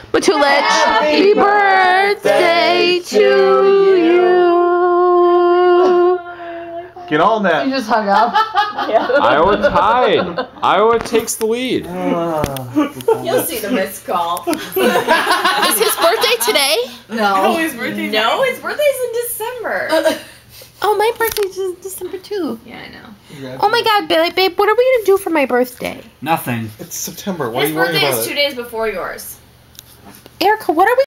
Matulich, happy birthday to you. Get on that. You just hung up. Iowa tied. Iowa takes the lead. You'll see the missed call. Is his birthday today? No. his birthday. No, his birthday's in December. Oh, my birthday's in December too. Yeah, I know. Oh my God, babe, what are we gonna do for my birthday? Nothing. It's September. Why are His you worrying birthday about is it? 2 days before yours. Erica, what are we